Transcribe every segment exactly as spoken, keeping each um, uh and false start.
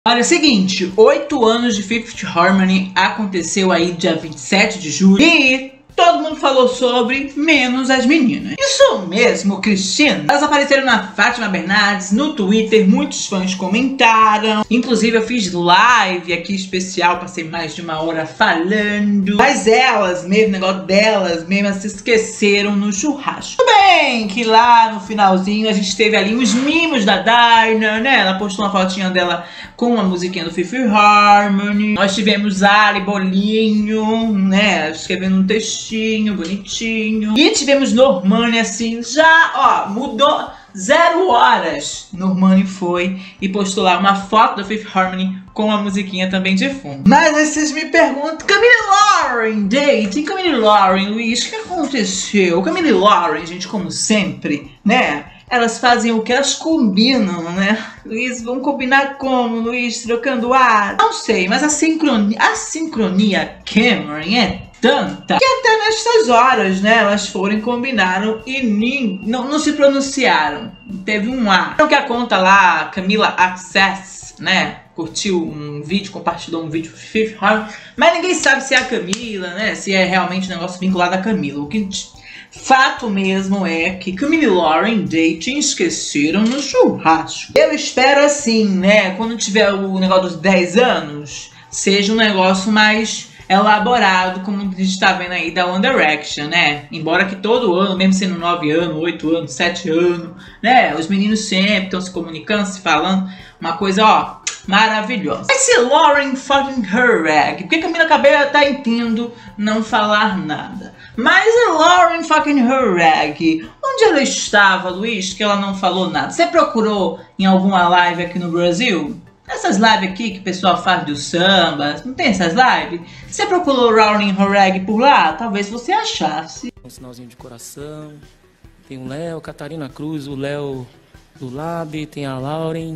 Olha, é o seguinte, oito anos de Fifth Harmony aconteceu aí dia vinte e sete de julho e todo mundo falou sobre, menos as meninas. Isso mesmo, Cristina. Elas apareceram na Fátima Bernardes, no Twitter, muitos fãs comentaram. Inclusive eu fiz live aqui especial, passei mais de uma hora falando. Mas elas mesmo, o negócio delas mesmo, se esqueceram no churrasco. Tudo bem que lá no finalzinho a gente teve ali os mimos da Dinah, né? Ela postou uma fotinha dela com uma musiquinha do Fifth Harmony. Nós tivemos Ali Bolinho, né? Escrevendo um textinho bonitinho. E tivemos Normani assim, já, ó, mudou zero horas. Normani foi e postou lá uma foto do Fifth Harmony com a musiquinha também de fundo. Mas aí vocês me perguntam, Camille Lauren, dating, Camille Lauren, Luiz, o que aconteceu? Camille Lauren, gente, como sempre, né? Elas fazem o que elas combinam, né? Luiz, vão combinar como, Luiz? Trocando ar? Não sei, mas a sincronia, a sincronia Cameron é tanta que até nestas horas, né, elas foram e combinaram e nem, não, não se pronunciaram. Teve um A. Então que a conta lá, Camila Access, né, curtiu um vídeo, compartilhou um vídeo do Fifth Harmony, mas ninguém sabe se é a Camila, né, se é realmente um negócio vinculado à Camila. O que fato mesmo é que Camille Lauren Dating esqueceram no churrasco. Eu espero assim, né, quando tiver o negócio dos dez anos, seja um negócio mais elaborado, como a gente tá vendo aí da One Direction, né? Embora que todo ano, mesmo sendo nove anos, oito anos, sete anos, né? Os meninos sempre estão se comunicando, se falando. Uma coisa, ó, maravilhosa. Mas se Lauren fucking Horag, porque Camila Cabello tá entendendo não falar nada. Mas a Lauren fucking Horag, onde ela estava, Luiz, que ela não falou nada? Você procurou em alguma live aqui no Brasil? Essas lives aqui que o pessoal faz do samba, não tem essas lives? Você procurou Lauren Horag por lá? Talvez você achasse. Um sinalzinho de coração. Tem o Léo, Catarina Cruz, o Léo do Lab, tem a Lauren,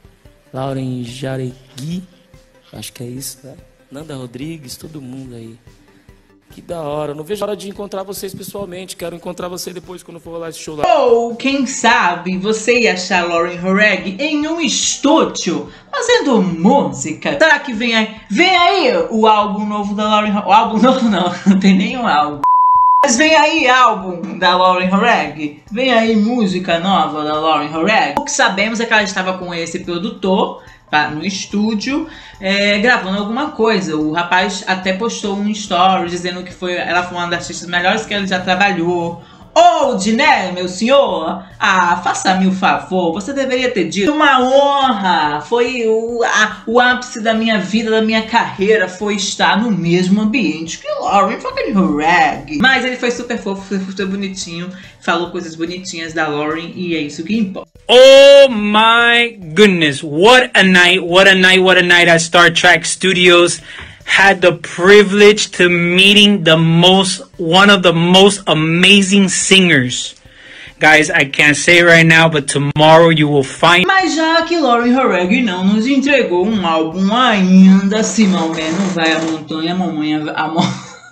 Lauren Jaregui, acho que é isso, né? Nanda Rodrigues, todo mundo aí. Que da hora, não vejo a hora de encontrar vocês pessoalmente, quero encontrar você depois quando for rolar esse show lá. Ou, quem sabe, você ia achar Lauren Horag em um estúdio, fazendo música. Será que vem aí, vem aí o álbum novo da Lauren Horag? O álbum novo não, não tem nenhum álbum. Mas vem aí álbum da Lauren Horag, vem aí música nova da Lauren Horag. O que sabemos é que ela estava com esse produtor no estúdio, é, gravando alguma coisa. O rapaz até postou um story dizendo que foi, ela foi uma das artistas melhores que ele já trabalhou. Old, né, meu senhor? Ah, faça-me o favor, você deveria ter dito. Uma honra, foi o, a, o ápice da minha vida, da minha carreira, foi estar no mesmo ambiente que Lauren fucking Horag. Mas ele foi super fofo, foi super bonitinho, falou coisas bonitinhas da Lauren e é isso que importa. Oh my goodness, what a night, what a night, what a night at Star Trek Studios. Had the privilege to meeting the most, one of the most amazing singers. Guys, I can't say right now, but tomorrow you will find. Mas já que Lauren Horag não nos entregou um álbum ainda, se Maomé não vai à montanha, a mamãe a, mo...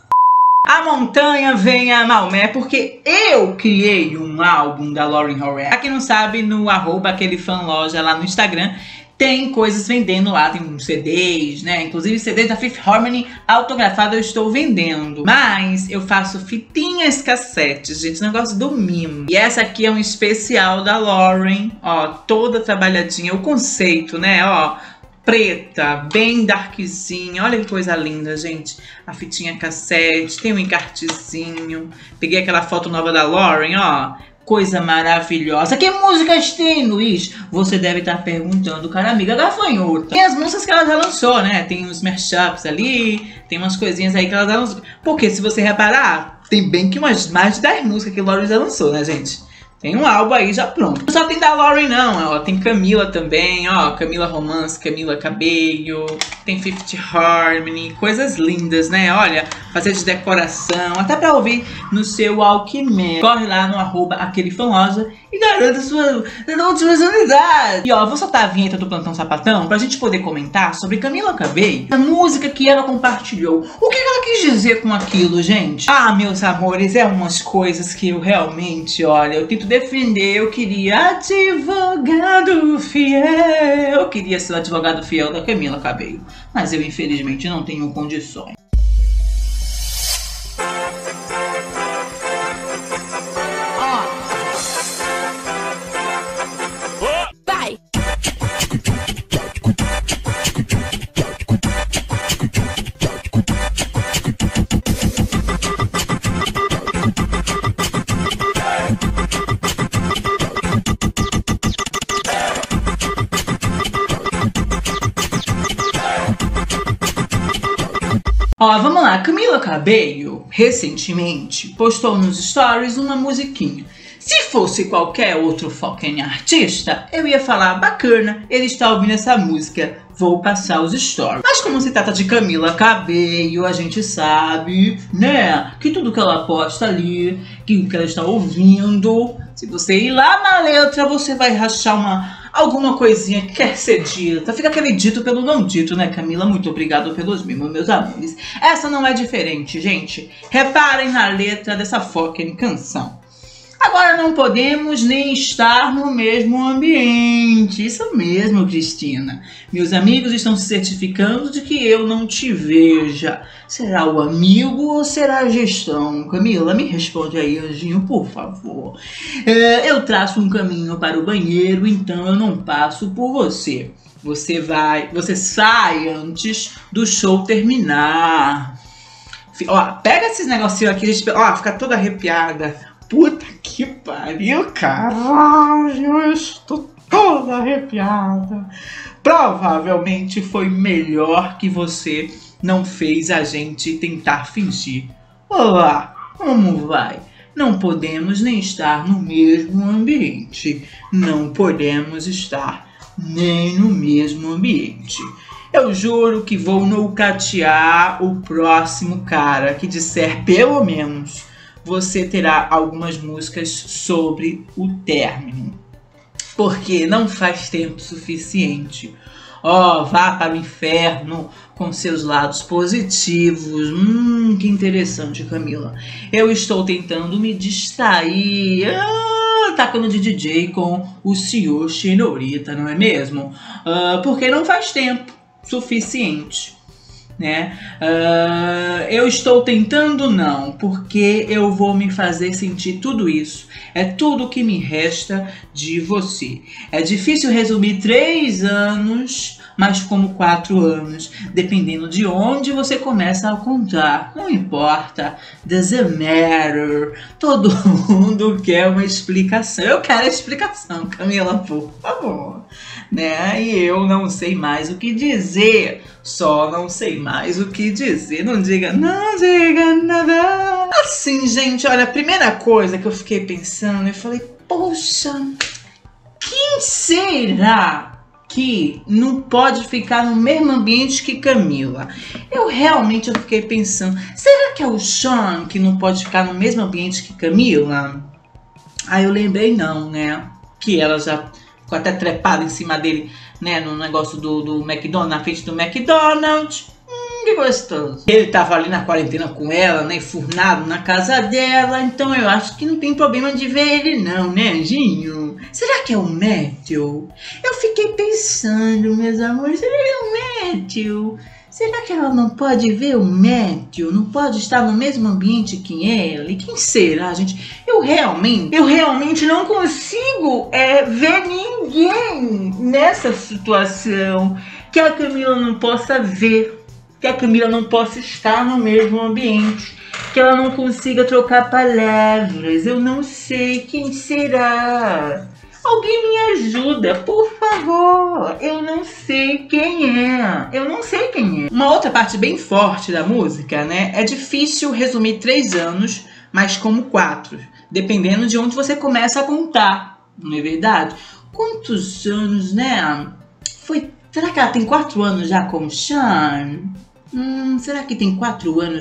a montanha vem a Maomé, porque eu criei um álbum da Lauren Horag. Pra quem não sabe, no arroba aquele fã loja lá no Instagram, tem coisas vendendo lá, tem uns C Ds, né? Inclusive C Ds da Fifth Harmony autografado eu estou vendendo. Mas eu faço fitinhas cassetes, gente, negócio do mimo. E essa aqui é um especial da Lauren, ó, toda trabalhadinha. O conceito, né, ó, preta, bem darkzinha. Olha que coisa linda, gente. A fitinha cassete, tem um encartezinho. Peguei aquela foto nova da Lauren, ó. Coisa maravilhosa. Que músicas tem, Luiz? Você deve estar perguntando, cara amiga gafanhota. Tem as músicas que ela já lançou, né? Tem uns mashups ali, tem umas coisinhas aí que ela já lançou. Porque se você reparar, tem bem que umas mais de dez músicas que a Lauren já lançou, né, gente? Tem um álbum aí já pronto. Não só tem da Lauren não, ó, tem Camila também, ó, Camila Romance, Camila Cabello, tem Fifth Harmony, coisas lindas, né? Olha, fazer de decoração, até pra ouvir no seu Walkman. Corre lá no arroba aquele fã loja e garanta sua última unidade. E ó, vou soltar a vinheta do Plantão Sapatão pra gente poder comentar sobre Camila Cabello, a música que ela compartilhou. O que ela ela quis dizer com aquilo, gente? Ah, meus amores, é umas coisas que eu realmente, olha, eu tento defender. Eu queria advogado fiel. Eu queria ser o advogado fiel da Camila Cabello, mas eu infelizmente não tenho condições. Ó, vamos lá, Camila Cabello recentemente postou nos stories uma musiquinha. Se fosse qualquer outro fucking artista, eu ia falar, bacana, ele está ouvindo essa música, vou passar os stories. Mas como se trata de Camila Cabello, a gente sabe, né, que tudo que ela posta ali, que o que ela está ouvindo, se você ir lá na letra, você vai rachar uma... alguma coisinha que quer ser dita. Fica aquele dito pelo não dito, né, Camila? Muito obrigado pelos mimos, meus amores. Essa não é diferente, gente. Reparem na letra dessa fucking canção. Agora não podemos nem estar no mesmo ambiente. Isso mesmo, Cristina. Meus amigos estão se certificando de que eu não te veja. Será o amigo ou será a gestão? Camila, me responde aí, anjinho, por favor. É, eu traço um caminho para o banheiro, então eu não passo por você. Você vai, você sai antes do show terminar. Ó, pega esses negocinhos aqui, gente, ó, fica toda arrepiada. Puta que pariu, caralho, eu estou toda arrepiada. Provavelmente foi melhor que você não fez a gente tentar fingir. Olá, como vai? Não podemos nem estar no mesmo ambiente. Não podemos estar nem no mesmo ambiente. Eu juro que vou nocautear o próximo cara que disser pelo menos você terá algumas músicas sobre o término. Porque não faz tempo suficiente. Ó, oh, vá para o inferno com seus lados positivos. Hum, que interessante, Camila. Eu estou tentando me distrair. Ah, tacando de D J com o senhor Xenorita, não é mesmo? Ah, porque não faz tempo suficiente. Né? Uh, eu estou tentando não, porque eu vou me fazer sentir tudo isso. É tudo que me resta de você. É difícil resumir três anos, mas como quatro anos, dependendo de onde você começa a contar. Não importa, doesn't matter. Todo mundo quer uma explicação. Eu quero a explicação, Camila, por favor. Né? E eu não sei mais o que dizer. Só não sei mais o que dizer. Não diga, não diga nada. Assim, gente, olha, a primeira coisa que eu fiquei pensando, eu falei, poxa, quem será que não pode ficar no mesmo ambiente que Camila? Eu realmente eu fiquei pensando, será que é o Sean que não pode ficar no mesmo ambiente que Camila? Aí eu lembrei não, né? Que ela já ficou até trepada em cima dele, né, no negócio do, do McDonald's, na frente do McDonald's. Hum, que gostoso. Ele tava ali na quarentena com ela, né, enfurnado na casa dela, então eu acho que não tem problema de ver ele não, né, anjinho? Será que é o Matthew? Eu fiquei pensando, meus amores, será que é o Matthew? Será que ela não pode ver o Matthew? Não pode estar no mesmo ambiente que ela? E quem será, gente? Eu realmente, eu realmente não consigo é, ver ninguém nessa situação que a Camila não possa ver, que a Camila não possa estar no mesmo ambiente, que ela não consiga trocar palavras. Eu não sei quem será. Alguém me ajuda, por favor. Eu não sei quem é. Eu não sei quem é. Uma outra parte bem forte da música, né? É difícil resumir três anos, mas como quatro. Dependendo de onde você começa a contar. Não é verdade? Quantos anos, né? Foi... Será que ela tem quatro anos já com o Sean? Hum, será que tem quatro anos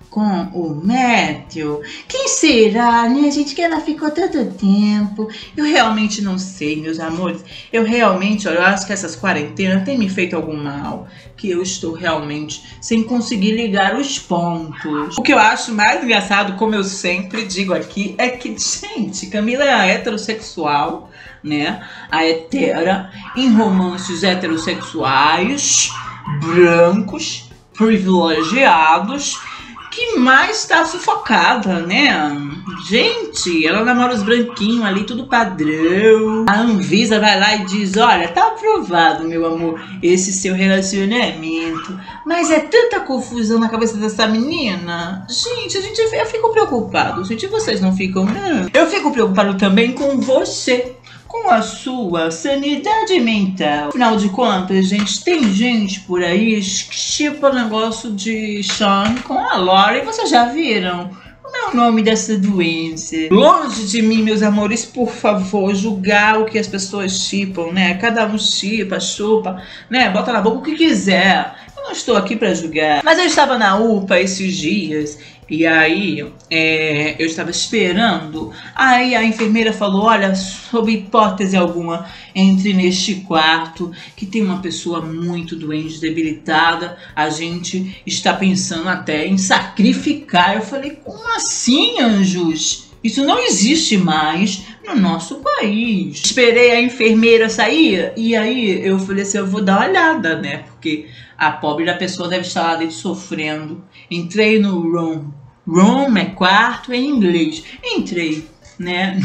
com o Matthew. Quem será, né, gente, que ela ficou tanto tempo? Eu realmente não sei, meus amores. Eu realmente, olha, eu acho que essas quarentenas têm me feito algum mal. Que eu estou realmente sem conseguir ligar os pontos. O que eu acho mais engraçado, como eu sempre digo aqui, é que, gente, Camila é a heterossexual, né? A hetera, em romances heterossexuais, brancos, privilegiados, que mais tá sufocada, né? Gente, ela namora os branquinhos ali, tudo padrão. A Anvisa vai lá e diz, olha, tá aprovado, meu amor, esse seu relacionamento. Mas é tanta confusão na cabeça dessa menina. Gente, a gente, eu fico preocupado. Gente, vocês não ficam, não? Eu fico preocupado também com você. Com a sua sanidade mental. Afinal de contas, gente, tem gente por aí que chipa o negócio de Sean com a Lauren. Vocês já viram? Como é o nome dessa doença? Longe de mim, meus amores, por favor, julgar o que as pessoas chipam, né? Cada um chipa, chupa, né? Bota na boca o que quiser. Eu não estou aqui pra julgar. Mas eu estava na U P A esses dias. E aí, é, eu estava esperando, aí a enfermeira falou, olha, sob hipótese alguma, entre neste quarto, que tem uma pessoa muito doente, debilitada, a gente está pensando até em sacrificar. Eu falei, como assim, anjos? Isso não existe mais no nosso país. Esperei a enfermeira sair, e aí eu falei assim, eu vou dar uma olhada, né, porque a pobre da pessoa deve estar lá dentro sofrendo. Entrei no room. Room é quarto em inglês. Entrei, né?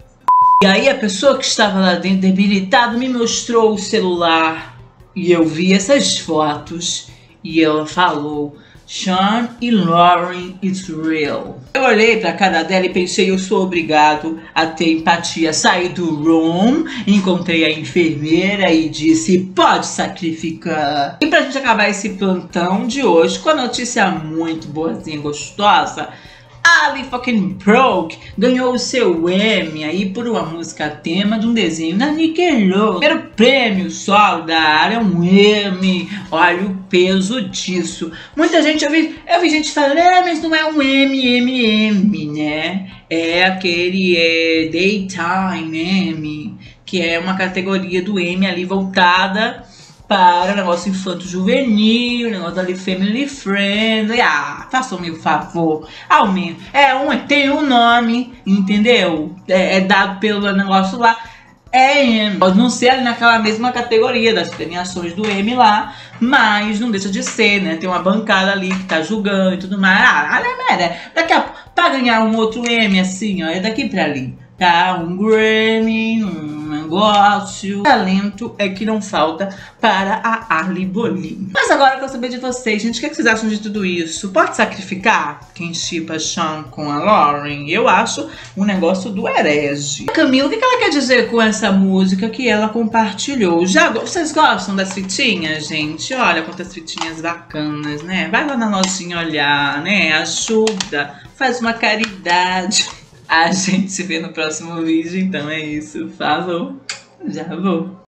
E aí a pessoa que estava lá dentro debilitada me mostrou o celular. E eu vi essas fotos. E ela falou, Sean e Lauren, it's real. Eu olhei pra cara dela e pensei, eu sou obrigado a ter empatia. Saí do room, encontrei a enfermeira e disse, pode sacrificar. E pra gente acabar esse plantão de hoje com a notícia muito boazinha, gostosa, Ali fucking Broke ganhou o seu Emmy aí por uma música tema de um desenho da Nickelodeon. Primeiro prêmio solo da área é um Emmy. Olha o peso disso. Muita gente, eu vi, eu vi gente falando, é, mas não é um Emmy, Emmy, Emmy, né? É aquele é, Daytime Emmy, que é uma categoria do Emmy ali voltada para o negócio infanto-juvenil, negócio ali family friendly. Ah, façam meu favor. Aumenta. É um, tem um nome, entendeu? É, é dado pelo negócio lá. É Emmy. Pode não ser ali naquela mesma categoria das premiações do Emmy lá, mas não deixa de ser, né? Tem uma bancada ali que tá julgando e tudo mais. Ah, olha, daqui a pouco, pra ganhar um outro Emmy assim, ó, é daqui pra ali. Tá? Um Grammy, um negócio. Talento é que não falta para a Ali Bolinho. Mas agora eu quero saber de vocês, gente. O que, é que vocês acham de tudo isso? Pode sacrificar quem chipa Sean com a Lauren? Eu acho um negócio do herege. Camila, o que, que ela quer dizer com essa música que ela compartilhou? Já, vocês gostam das fitinhas, gente? Olha quantas fitinhas bacanas, né? Vai lá na lojinha olhar, né? Ajuda, faz uma caridade. A gente se vê no próximo vídeo, então é isso. Falou, já vou.